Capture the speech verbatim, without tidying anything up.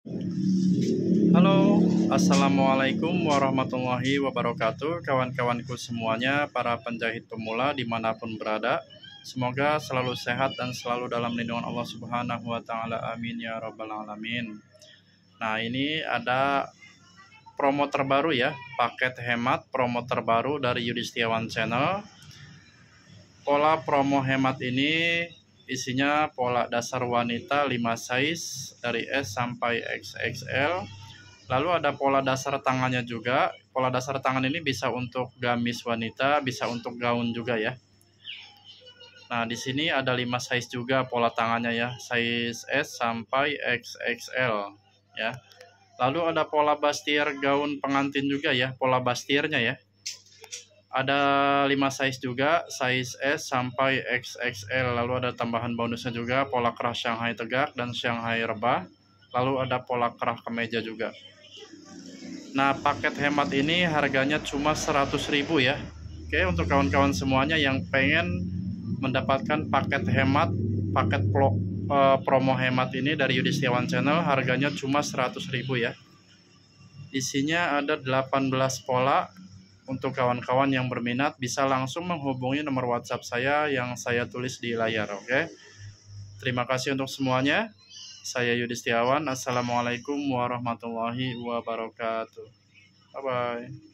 Halo, assalamualaikum warahmatullahi wabarakatuh, kawan-kawanku semuanya, para penjahit pemula dimanapun berada. Semoga selalu sehat dan selalu dalam lindungan Allah Subhanahu wa Ta'ala. Amin ya Rabbal 'Alamin. Nah, ini ada promo terbaru ya, paket hemat promo terbaru dari Yudistiawan Channel. Pola promo hemat ini isinya pola dasar wanita lima size dari S sampai X X L. Lalu ada pola dasar tangannya juga. Pola dasar tangan ini bisa untuk gamis wanita, bisa untuk gaun juga ya. Nah, di sini ada lima size juga pola tangannya ya, size S sampai X X L ya. Lalu ada pola bustier gaun pengantin juga ya, pola bustiernya ya. Ada lima size juga, size S sampai X X L. Lalu ada tambahan bonusnya juga, pola kerah Shanghai tegak dan Shanghai rebah. Lalu ada pola kerah kemeja juga. Nah, paket hemat ini harganya cuma seratus ribu ya. Oke, untuk kawan-kawan semuanya yang pengen mendapatkan paket hemat, paket pro, uh, promo hemat ini dari Yudistiawan Channel, harganya cuma seratus ribu ya. Isinya ada delapan belas pola. Untuk kawan-kawan yang berminat bisa langsung menghubungi nomor WhatsApp saya yang saya tulis di layar, oke. Terima kasih untuk semuanya. Saya Yudistiawan. Assalamualaikum warahmatullahi wabarakatuh. Bye-bye.